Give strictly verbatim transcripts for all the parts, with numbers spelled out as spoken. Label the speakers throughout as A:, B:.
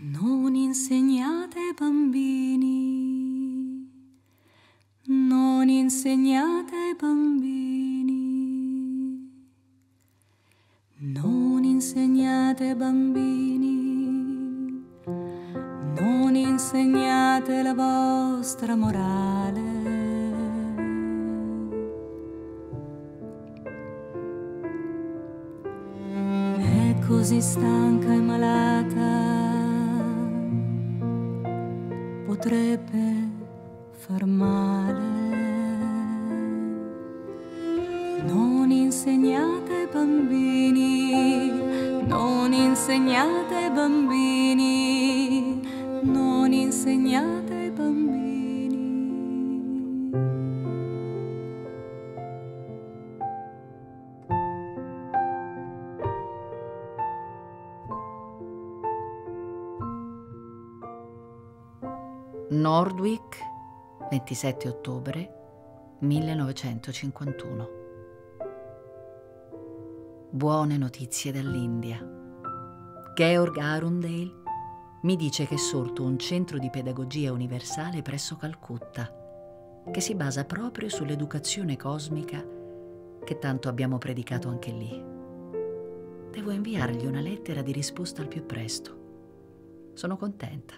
A: Non insegnate ai bambini, non insegnate ai bambini, non insegnate ai bambini, non insegnate la vostra morale. È così stanca e malata, potrebbe far male. Non insegnate ai bambini, non insegnate ai bambini, non insegnate ai bambini.
B: Nordwijk, ventisette ottobre millenovecentocinquantuno. Buone notizie dall'India. Georg Arundale mi dice che è sorto un centro di pedagogia universale presso Calcutta, che si basa proprio sull'educazione cosmica che tanto abbiamo predicato anche lì. Devo inviargli una lettera di risposta al più presto. Sono contenta.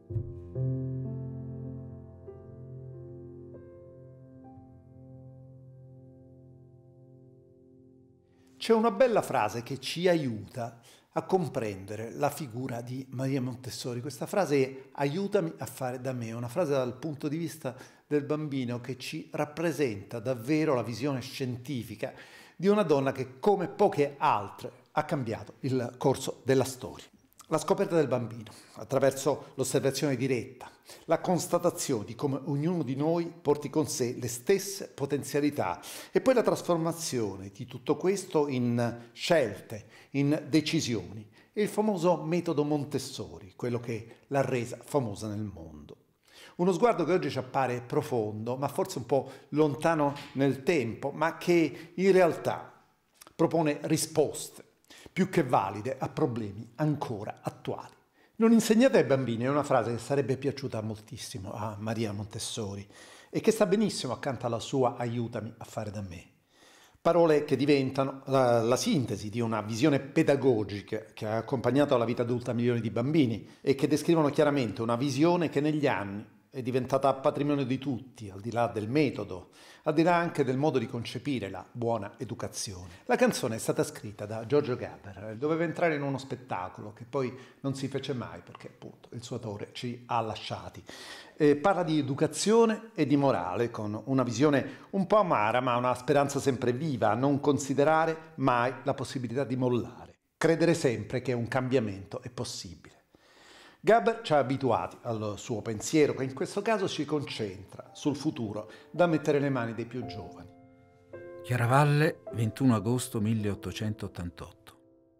C: C'è una bella frase che ci aiuta a comprendere la figura di Maria Montessori. Questa frase è "aiutami a fare da me", una frase dal punto di vista del bambino che ci rappresenta davvero la visione scientifica di una donna che, come poche altre, ha cambiato il corso della storia. La scoperta del bambino, attraverso l'osservazione diretta, la constatazione di come ognuno di noi porti con sé le stesse potenzialità e poi la trasformazione di tutto questo in scelte, in decisioni. È il famoso metodo Montessori, quello che l'ha resa famosa nel mondo. Uno sguardo che oggi ci appare profondo, ma forse un po' lontano nel tempo, ma che in realtà propone risposte più che valide a problemi ancora attuali. Non insegnate ai bambini è una frase che sarebbe piaciuta moltissimo a Maria Montessori e che sta benissimo accanto alla sua "aiutami a fare da me". Parole che diventano la, la sintesi di una visione pedagogica che ha accompagnato la vita adulta a milioni di bambini e che descrivono chiaramente una visione che negli anni è diventata patrimonio di tutti, al di là del metodo, al di là anche del modo di concepire la buona educazione. La canzone è stata scritta da Giorgio Gaber, doveva entrare in uno spettacolo che poi non si fece mai perché appunto il suo autore ci ha lasciati. Eh, parla di educazione e di morale con una visione un po' amara ma una speranza sempre viva, a non considerare mai la possibilità di mollare, credere sempre che un cambiamento è possibile. Gaber ci ha abituati al suo pensiero che in questo caso si concentra sul futuro da mettere nelle mani dei più giovani.
D: Chiaravalle, ventuno agosto milleottocentottantotto.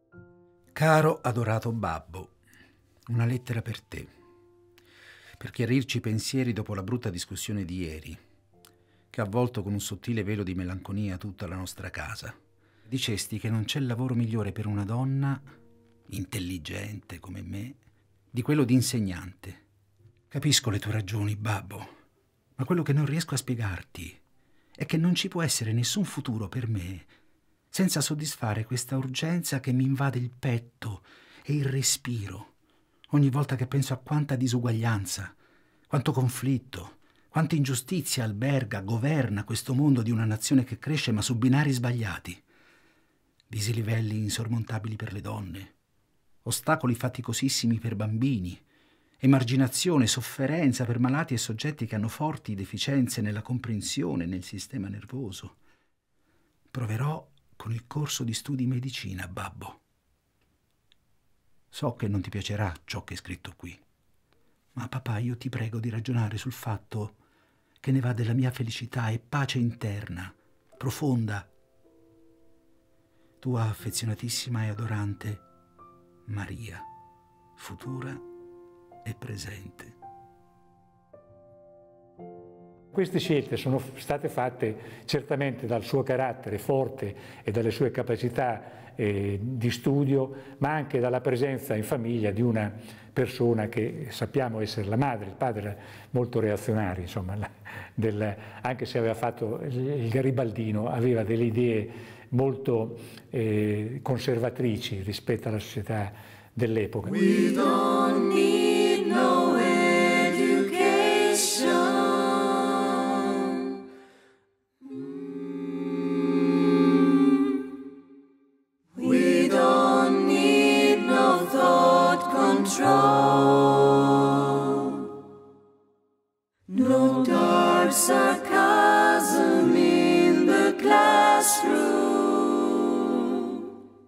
D: Caro adorato babbo, una lettera per te, per chiarirci i pensieri dopo la brutta discussione di ieri, che ha avvolto con un sottile velo di melanconia tutta la nostra casa. Dicesti che non c'è lavoro migliore per una donna intelligente come me di quello di insegnante. Capisco le tue ragioni, babbo, ma quello che non riesco a spiegarti è che non ci può essere nessun futuro per me senza soddisfare questa urgenza che mi invade il petto e il respiro ogni volta che penso a quanta disuguaglianza, quanto conflitto, quanta ingiustizia alberga, governa questo mondo di una nazione che cresce ma su binari sbagliati. Dislivelli insormontabili per le donne, ostacoli faticosissimi per bambini, emarginazione, sofferenza per malati e soggetti che hanno forti deficienze nella comprensione, nel sistema nervoso. Proverò con il corso di studi medicina, babbo. So che non ti piacerà ciò che è scritto qui, ma papà, io ti prego di ragionare sul fatto che ne va della mia felicità e pace interna, profonda. Tua affezionatissima e adorante Maria, futura e presente.
E: Queste scelte sono state fatte certamente dal suo carattere forte e dalle sue capacità eh, di studio, ma anche dalla presenza in famiglia di una persona che sappiamo essere la madre. Il padre era molto reazionario, insomma, la, del, anche se aveva fatto il garibaldino, aveva delle idee molto eh, conservatrici rispetto alla società dell'epoca.
A: We don't need no education. We don't need no thought control. No dark sarcasm in the classroom.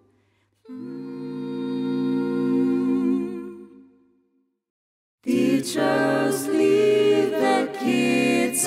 A: Teachers leave the kids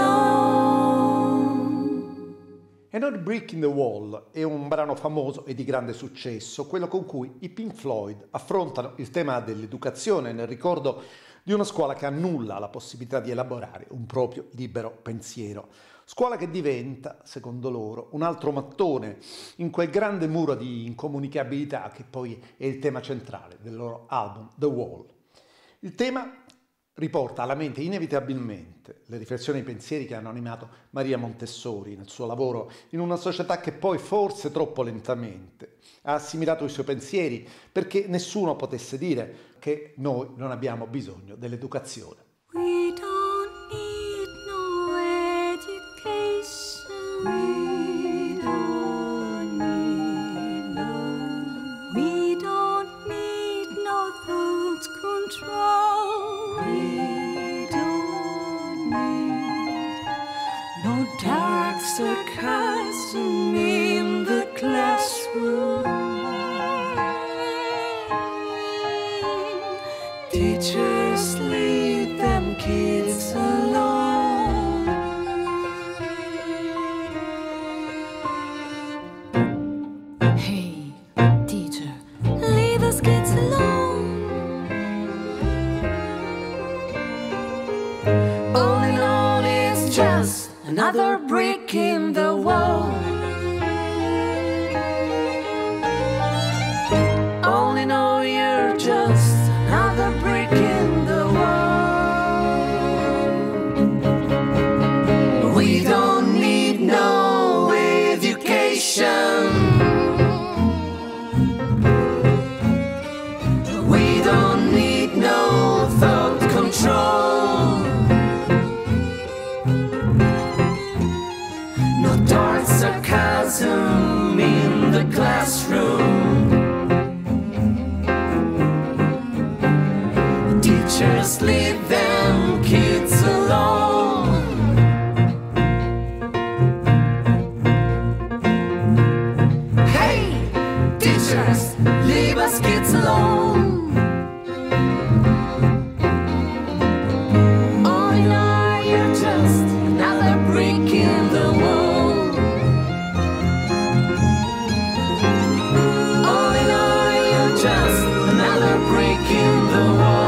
A: alone.
C: Another Brick in the Wall è un brano famoso e di grande successo, quello con cui i Pink Floyd affrontano il tema dell'educazione nel ricordo di una scuola che annulla la possibilità di elaborare un proprio libero pensiero. Scuola che diventa, secondo loro, un altro mattone in quel grande muro di incomunicabilità che poi è il tema centrale del loro album The Wall. Il tema riporta alla mente inevitabilmente le riflessioni e i pensieri che hanno animato Maria Montessori nel suo lavoro in una società che poi, forse troppo lentamente, ha assimilato i suoi pensieri perché nessuno potesse dire che noi non abbiamo bisogno dell'educazione.
A: We don't need no education. We don't need no. We don't need no thought control. We don't need no dark sarcasm in the classroom. Teachers leave them kids alone. Hey, teacher, leave us kids alone. All in all, it's just another brick in the wall. All in all, you're just another brick in the wall. We don't need no education. We don't need no thought control. No dark sarcasm in the classroom. Teachers leave them kids alone. Hey, teachers, leave us kids alone. All in all, you're just another brick in the wall. All in all, you're just another brick in the wall.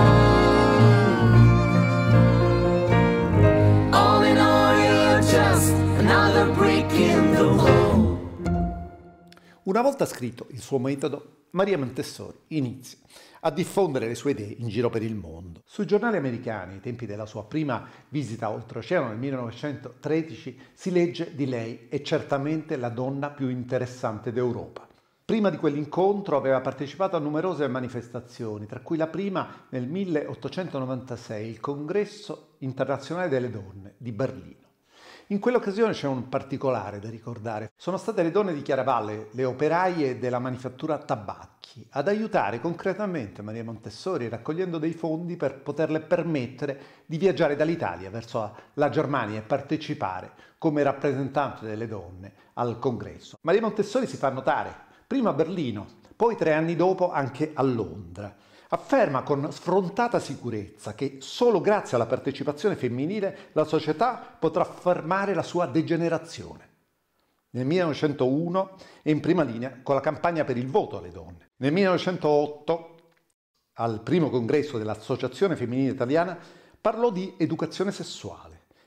C: Una volta scritto il suo metodo, Maria Montessori inizia a diffondere le sue idee in giro per il mondo. Sui giornali americani, ai tempi della sua prima visita oltreoceano nel millenovecentotredici, si legge di lei: è certamente la donna più interessante d'Europa. Prima di quell'incontro aveva partecipato a numerose manifestazioni, tra cui la prima nel milleottocentonovantasei, il Congresso internazionale delle donne di Berlino. In quell'occasione c'è un particolare da ricordare. Sono state le donne di Chiaravalle, le operaie della manifattura tabacchi, ad aiutare concretamente Maria Montessori raccogliendo dei fondi per poterle permettere di viaggiare dall'Italia verso la Germania e partecipare come rappresentante delle donne al congresso. Maria Montessori si fa notare prima a Berlino, poi tre anni dopo anche a Londra. Afferma con sfrontata sicurezza che solo grazie alla partecipazione femminile la società potrà fermare la sua degenerazione. Nel millenovecentouno è in prima linea con la campagna per il voto alle donne. Nel millenovecentootto, al primo congresso dell'Associazione Femminile Italiana, parlò di educazione sessuale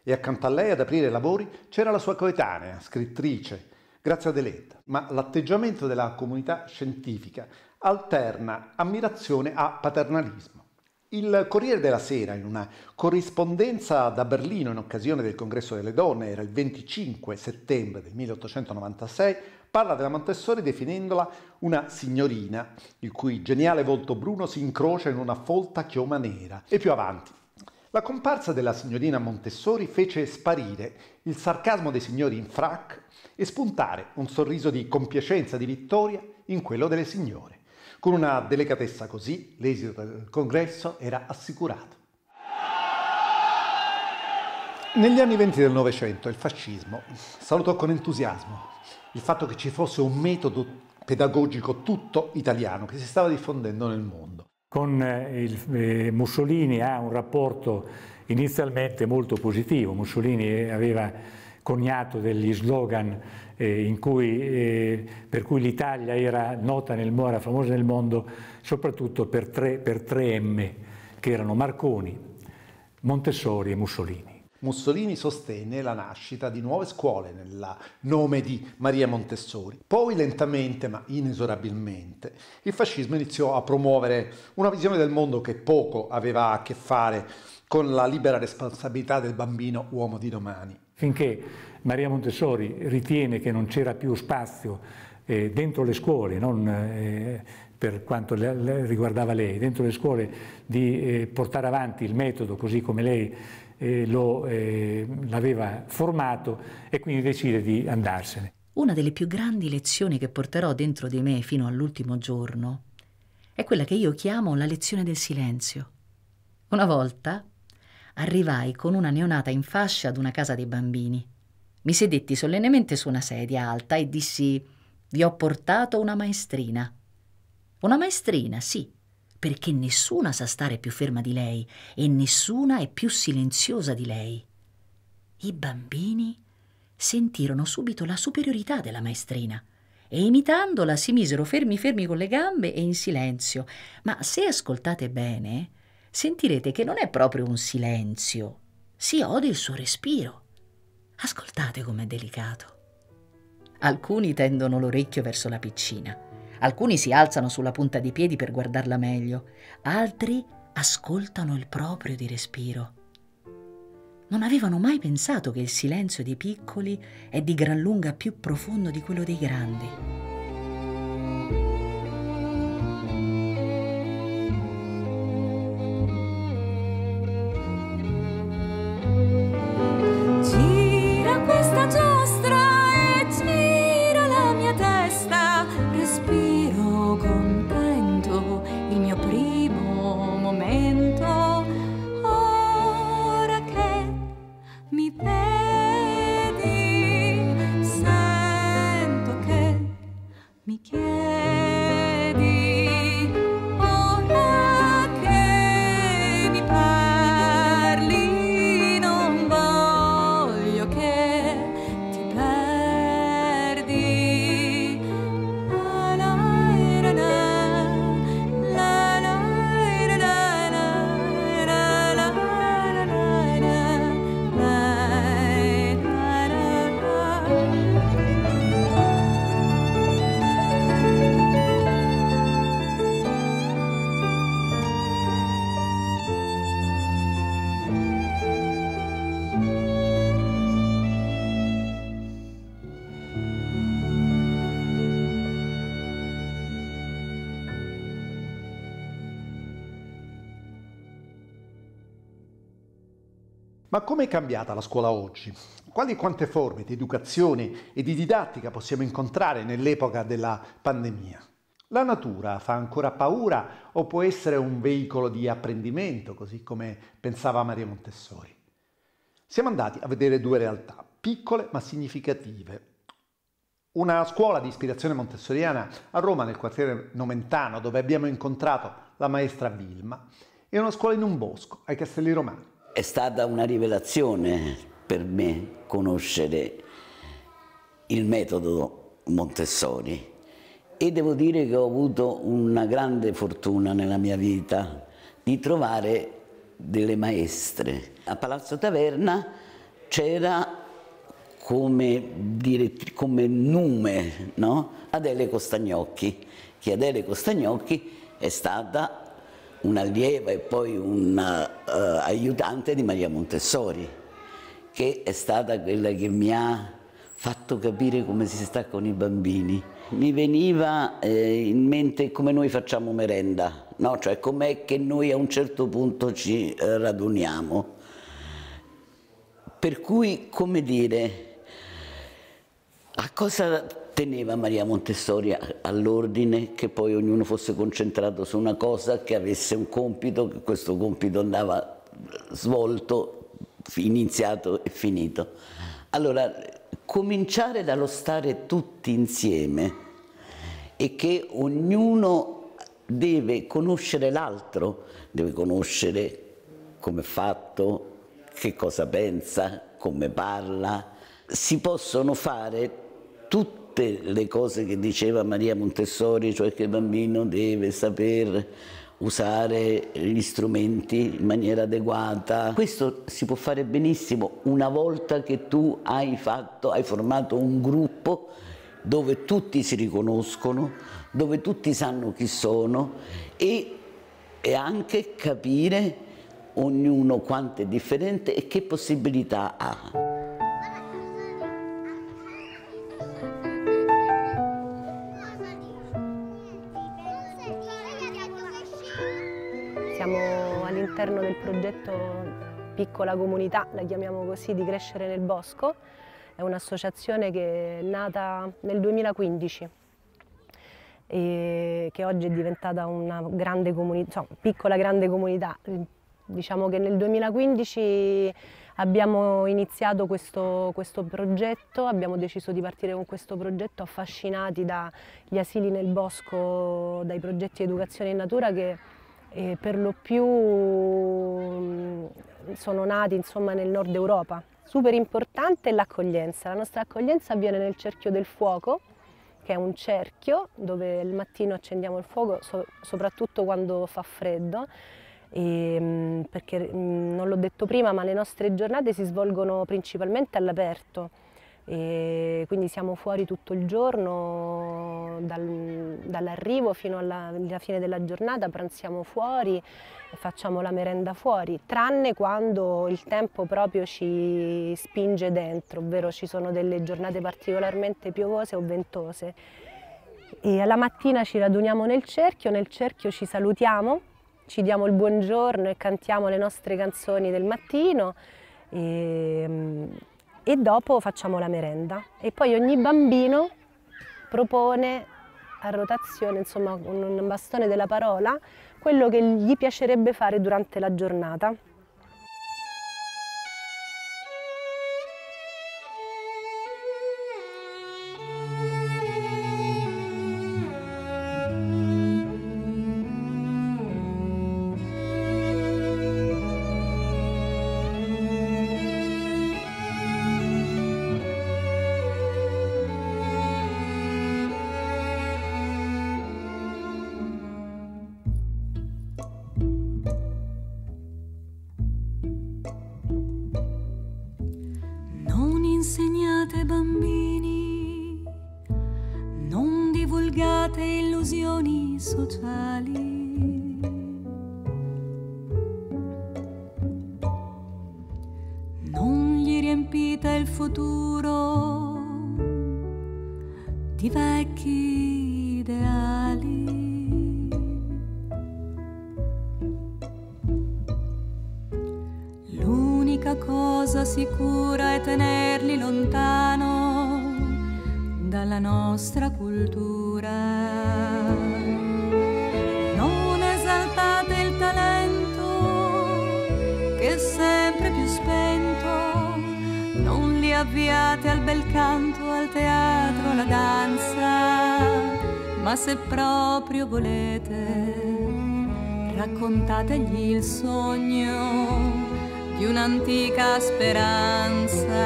C: E accanto a lei ad aprire i lavori c'era la sua coetanea, scrittrice, Grazia Deledda. Ma l'atteggiamento della comunità scientifica alterna ammirazione a paternalismo. Il Corriere della Sera, in una corrispondenza da Berlino in occasione del Congresso delle Donne, era il venticinque settembre del milleottocentonovantasei, parla della Montessori definendola una signorina, il cui geniale volto bruno si incrocia in una folta chioma nera. E più avanti: la comparsa della signorina Montessori fece sparire il sarcasmo dei signori in frac e spuntare un sorriso di compiacenza di vittoria in quello delle signore. Con una delicatezza così, l'esito del congresso era assicurato. Negli anni venti del Novecento il fascismo salutò con entusiasmo il fatto che ci fosse un metodo pedagogico tutto italiano che si stava diffondendo nel mondo.
E: Con il, eh, Mussolini ha un rapporto inizialmente molto positivo. Mussolini aveva coniato degli slogan eh, in cui, eh, per cui l'Italia era nota nel mondo, era famosa nel mondo soprattutto per tre, per tre M, che erano Marconi, Montessori e Mussolini.
C: Mussolini sostenne la nascita di nuove scuole nel nome di Maria Montessori. Poi lentamente, ma inesorabilmente, il fascismo iniziò a promuovere una visione del mondo che poco aveva a che fare con la libera responsabilità del bambino uomo di domani.
E: Finché Maria Montessori ritiene che non c'era più spazio eh, dentro le scuole, non eh, per quanto le, le riguardava lei, dentro le scuole di eh, portare avanti il metodo così come lei eh, lo, eh, l'aveva formato, e quindi decide di andarsene.
B: Una delle più grandi lezioni che porterò dentro di me fino all'ultimo giorno è quella che io chiamo la lezione del silenzio. Una volta arrivai con una neonata in fascia ad una casa dei bambini. Mi sedetti solennemente su una sedia alta e dissi: «Vi ho portato una maestrina». Una maestrina, sì, perché nessuna sa stare più ferma di lei e nessuna è più silenziosa di lei. I bambini sentirono subito la superiorità della maestrina e imitandola si misero fermi fermi con le gambe e in silenzio. Ma se ascoltate bene, sentirete che non è proprio un silenzio, si ode il suo respiro. Ascoltate com'è delicato. Alcuni tendono l'orecchio verso la piccina, alcuni si alzano sulla punta dei piedi per guardarla meglio, altri ascoltano il proprio di respiro. Non avevano mai pensato che il silenzio dei piccoli è di gran lunga più profondo di quello dei grandi.
C: Ma come è cambiata la scuola oggi? Quali e quante forme di educazione e di didattica possiamo incontrare nell'epoca della pandemia? La natura fa ancora paura o può essere un veicolo di apprendimento, così come pensava Maria Montessori? Siamo andati a vedere due realtà, piccole ma significative. Una scuola di ispirazione montessoriana a Roma, nel quartiere Nomentano, dove abbiamo incontrato la maestra Vilma, e una scuola in un bosco, ai Castelli Romani.
F: È stata una rivelazione per me conoscere il metodo Montessori e devo dire che ho avuto una grande fortuna nella mia vita di trovare delle maestre. A Palazzo Taverna c'era come, come nume, no? Adele Costagnocchi, che Adele Costagnocchi è stata un'allieva e poi un uh, aiutante di Maria Montessori, che è stata quella che mi ha fatto capire come si sta con i bambini. Mi veniva eh, in mente come noi facciamo merenda, no? Cioè com'è che noi a un certo punto ci eh, raduniamo. Per cui, come dire, a cosa teneva Maria Montessori all'ordine? Che poi ognuno fosse concentrato su una cosa, che avesse un compito, che questo compito andava svolto, iniziato e finito. Allora, cominciare dallo stare tutti insieme e che ognuno deve conoscere l'altro, deve conoscere come è fatto, che cosa pensa, come parla. Si possono fare tutte le cose che diceva Maria Montessori, cioè che il bambino deve saper usare gli strumenti in maniera adeguata. Questo si può fare benissimo una volta che tu hai fatto, hai formato un gruppo dove tutti si riconoscono, dove tutti sanno chi sono e, e anche capire ognuno quanto è differente e che possibilità ha.
G: Siamo all'interno del progetto Piccola Comunità, la chiamiamo così, di Crescere nel Bosco. È un'associazione che è nata nel duemilaquindici e che oggi è diventata una grande comunità, insomma, piccola grande comunità. Diciamo che nel duemilaquindici abbiamo iniziato questo, questo progetto, abbiamo deciso di partire con questo progetto affascinati dagli asili nel bosco, dai progetti di educazione in natura che eh, per lo più sono nati insomma, nel nord Europa. Super importante è l'accoglienza. La nostra accoglienza avviene nel cerchio del fuoco, che è un cerchio dove il mattino accendiamo il fuoco, so, soprattutto quando fa freddo. E, perché non l'ho detto prima, ma le nostre giornate si svolgono principalmente all'aperto, quindi siamo fuori tutto il giorno, dal, dall'arrivo fino alla, alla fine della giornata, pranziamo fuori e facciamo la merenda fuori, tranne quando il tempo proprio ci spinge dentro, ovvero ci sono delle giornate particolarmente piovose o ventose. E alla mattina ci raduniamo nel cerchio, nel cerchio ci salutiamo, ci diamo il buongiorno e cantiamo le nostre canzoni del mattino e, e dopo facciamo la merenda. E poi ogni bambino propone a rotazione, insomma, con un bastone della parola, quello che gli piacerebbe fare durante la giornata.
A: Insegnate bambini, non divulgate illusioni sociali. Non gli riempite il futuro di vecchi ideali. L'unica cosa sicura è tenerli lontano dalla nostra cultura. Non esaltate il talento che è sempre più spento, non li avviate al bel canto, al teatro, alla danza, ma se proprio volete raccontategli il sogno di un'antica speranza.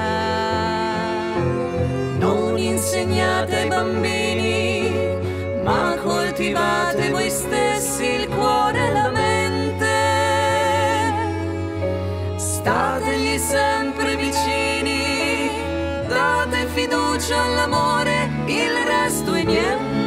A: Non insegnate ai bambini, ma coltivate voi stessi il cuore e la mente. Stategli sempre vicini fiducia all'amore, il resto è niente.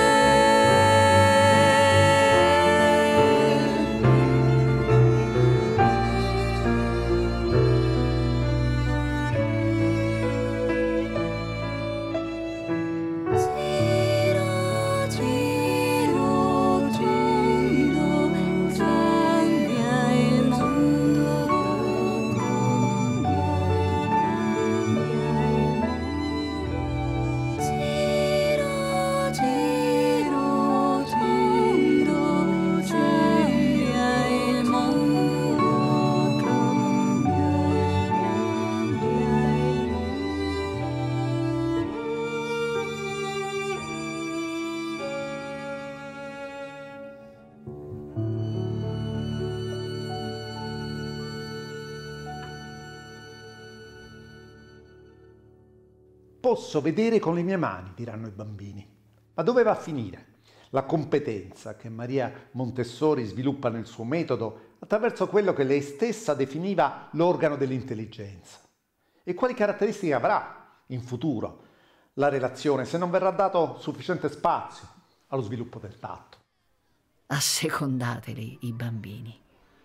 C: Posso vedere con le mie mani, diranno i bambini. Ma dove va a finire la competenza che Maria Montessori sviluppa nel suo metodo attraverso quello che lei stessa definiva l'organo dell'intelligenza? E quali caratteristiche avrà in futuro la relazione se non verrà dato sufficiente spazio allo sviluppo del tatto?
B: Assecondateli i bambini.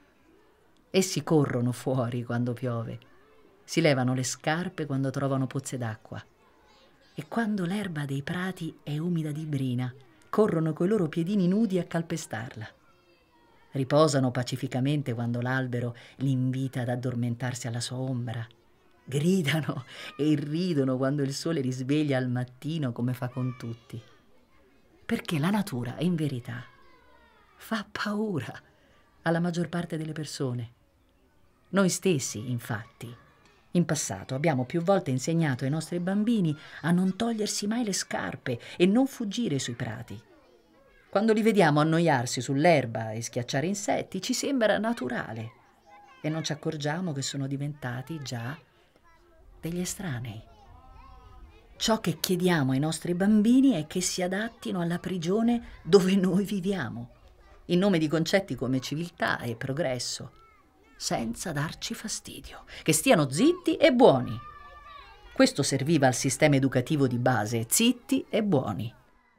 B: Essi corrono fuori quando piove, si levano le scarpe quando trovano pozze d'acqua. E quando l'erba dei prati è umida di brina, corrono coi loro piedini nudi a calpestarla. Riposano pacificamente quando l'albero li invita ad addormentarsi alla sua ombra. Gridano e ridono quando il sole li sveglia al mattino, come fa con tutti. Perché la natura, in verità, fa paura alla maggior parte delle persone. Noi stessi, infatti, in passato abbiamo più volte insegnato ai nostri bambini a non togliersi mai le scarpe e non fuggire sui prati. Quando li vediamo annoiarsi sull'erba e schiacciare insetti, ci sembra naturale e non ci accorgiamo che sono diventati già degli estranei. Ciò che chiediamo ai nostri bambini è che si adattino alla prigione dove noi viviamo, in nome di concetti come civiltà e progresso, senza darci fastidio, che stiano zitti e buoni. Questo serviva al sistema educativo di base, zitti e buoni.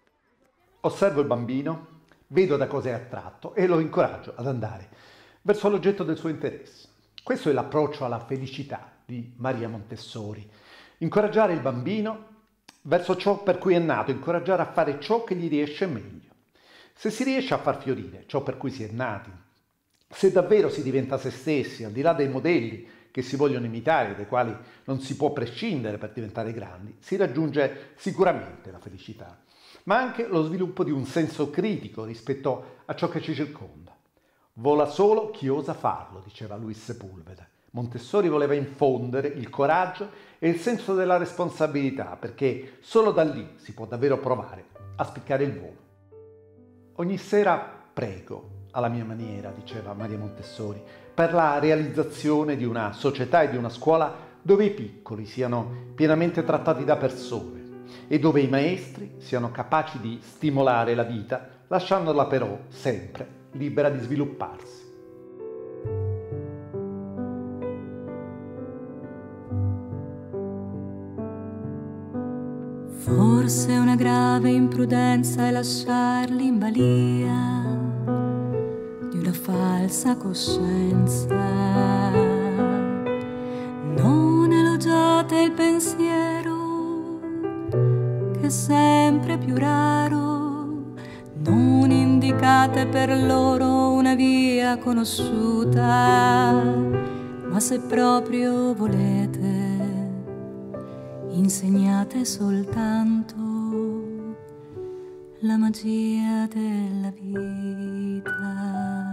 C: Osservo il bambino, vedo da cosa è attratto e lo incoraggio ad andare verso l'oggetto del suo interesse. Questo è l'approccio alla felicità di Maria Montessori. Incoraggiare il bambino verso ciò per cui è nato, incoraggiare a fare ciò che gli riesce meglio. Se si riesce a far fiorire ciò per cui si è nati, se davvero si diventa se stessi, al di là dei modelli che si vogliono imitare, dai quali non si può prescindere per diventare grandi, si raggiunge sicuramente la felicità, ma anche lo sviluppo di un senso critico rispetto a ciò che ci circonda. Vola solo chi osa farlo, diceva Luis Sepúlveda. Montessori voleva infondere il coraggio e il senso della responsabilità, perché solo da lì si può davvero provare a spiccare il volo. Ogni sera prego alla mia maniera, diceva Maria Montessori, per la realizzazione di una società e di una scuola dove i piccoli siano pienamente trattati da persone e dove i maestri siano capaci di stimolare la vita, lasciandola però sempre libera di svilupparsi.
A: Forse una grave imprudenza è lasciarli in balia di una falsa coscienza. Non elogiate il pensiero che è sempre più raro, non indicate per loro una via conosciuta, ma se proprio volete insegnate soltanto la magia della vita.